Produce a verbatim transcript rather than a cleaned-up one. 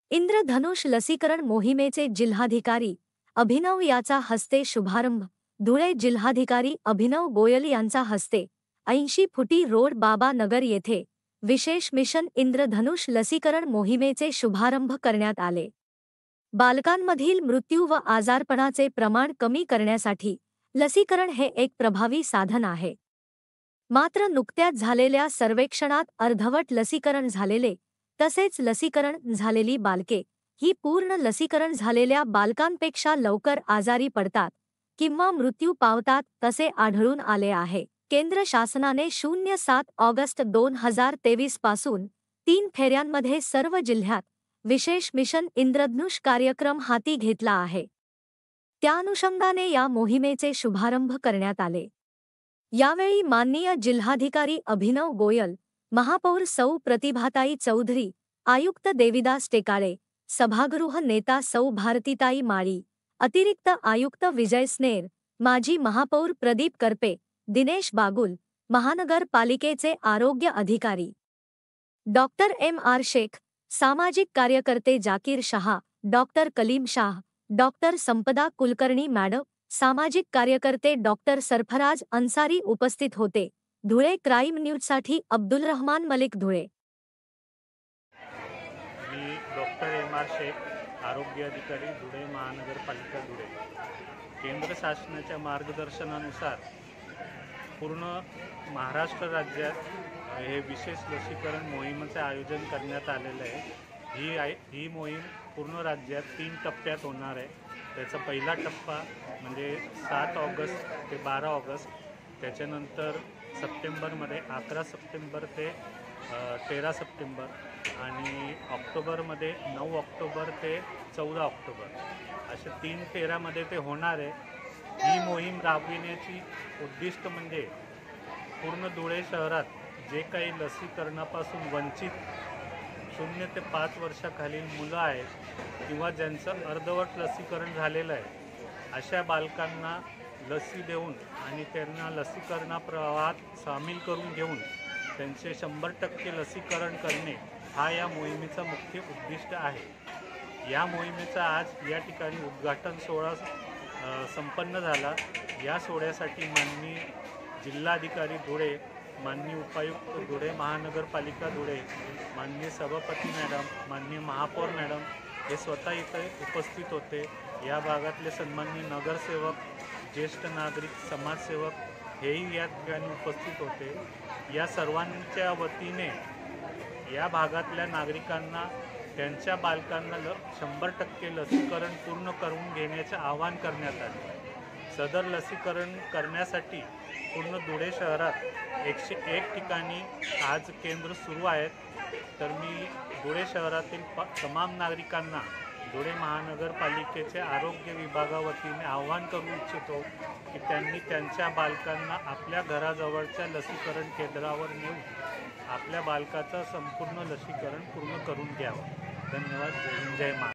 इंद्रधनुष लसीकरण मोहिमेचे जिल्हाधिकारी अभिनव याचा हस्ते शुभारंभ। धुळे जिल्हाधिकारी अभिनव गोयल यांचा हस्ते ऐंशी फुटी रोड बाबा नगर येथे विशेष मिशन इंद्रधनुष लसीकरण मोहिमेचे शुभारंभ करण्यात आले। बालकांमधील मृत्यू व आजारपणाचे प्रमाण कमी करण्यासाठी लसीकरण हे एक प्रभावी साधन आहे। मात्र नुकत्याच झालेल्या सर्वेक्षणात अर्धवट लसीकरण झालेले तसेच लसीकरण झालेली बालके ही पूर्ण लसीकरण झालेल्या बालकांपेक्षा लवकर आजारी पडतात किंवा मृत्यू पावतात तसे आढळून आले आहे। केंद्र शासनाने शून्य सात ऑगस्ट दोन हजार तेवीस पासून तीन फेऱ्यांमध्ये सर्व जिल्ह्यात विशेष मिशन इंद्रधनुष कार्यक्रम हाती घेतला आहे। त्या अनुषंगाने या मोहिमेचे शुभारंभ करण्यात आले। यावेळी माननीय जिल्हाधिकारी अभिनव गोयल, महापौर सौ प्रतिभाताई चौधरी, आयुक्त देविदास टेकाळे, सभागृह नेता सौ भारतीताई माळी, अतिरिक्त आयुक्त विजय स्नेर, माजी महापौर प्रदीप करपे, दिनेश बागुल, महानगरपालिकेचे आरोग्य अधिकारी डॉक्टर एम आर शेख, सामाजिक कार्यकर्ते Zakir Shah, doctor Kalim Shah, doctor Sampada Kulkarni madam, सामाजिक कार्यकर्ते डॉक्टर सरफराज अन्सारी उपस्थित होते। धुळे क्राईम न्यूजसाठी अब्दुल रहमान मलिक, धुळे। मी डॉक्टर एम आर शेख, आरोग्य अधिकारी, धुळे महानगरपालिका, धुळे। केंद्र शासनाच्या मार्गदर्शनानुसार पूर्ण महाराष्ट्र राज्यात हे विशेष लसीकरण मोहिमेचे आयोजन करण्यात आलेले आहे। ही आय ही मोहीम पूर्ण राज्यात तीन टप्प्यात होणार आहे। त्याचा पहिला टप्पा म्हणजे सात ऑगस्ट ते बारा ऑगस्ट, त्याच्यानंतर सप्टेंबरमध्ये अकरा सप्टेंबर ते तेरा सप्टेंबर आणि ऑक्टोबरमध्ये नऊ ऑक्टोबर ते चौदा ऑक्टोबर अशा तीन फेऱ्यामध्ये ते होणार आहे। ही मोहीम राबविण्याची उद्दिष्ट म्हणजे पूर्ण धुळे शहरात जे काही लसीकरणापासून वंचित शून्य ते पाच वर्षाखालील मुलं आहेत किंवा ज्यांचं अर्धवट लसीकरण झालेलं आहे अशा बालकांना लसी देऊन आणि त्यांना लसीकरणा प्रवाहात सामील करून घेऊन त्यांचे शंभर टक्के लसीकरण करणे हा या मोहिमेचा मुख्य उद्दिष्ट आहे। या मोहिमेचा आज या ठिकाणी उद्घाटन सोहळा संपन्न झाला। या सोहळ्यासाठी माननीय जिल्हाधिकारी धुळे, माननीय उपायुक्त धुळे महानगरपालिका धुळे, माननीय सभापती मॅडम, माननीय महापौर मॅडम हे स्वतः इथे उपस्थित होते। या भागातले सन्माननीय नगरसेवक, ज्येष्ठ नागरिक, समाजसेवक हेही या ठिकाणी उपस्थित होते। या सर्वांच्या वतीने या भागातल्या नागरिकांना त्यांच्या बालकांना ल शंभर टक्के लसीकरण पूर्ण करून घेण्याचे आवाहन करण्यात आले। सदर लसीकरण करण्यासाठी पूर्ण धुळे शहरात एकशे एक ठिकाणी आज केंद्र सुरू आहेत। तर मी धुळे शहरातील प तमाम नागरिकांना धुळे महानगरपालिकेचे आरोग्य विभागावतीने आवाहन करू इच्छितो की त्यांनी त्यांच्या बालकांना आपल्या घराजवळच्या लसीकरण केंद्रावर नेऊन आपल्या बालकाचं संपूर्ण लसीकरण पूर्ण करून घ्यावं। धन्यवाद। जय हिंद, जय महाराष्ट्र।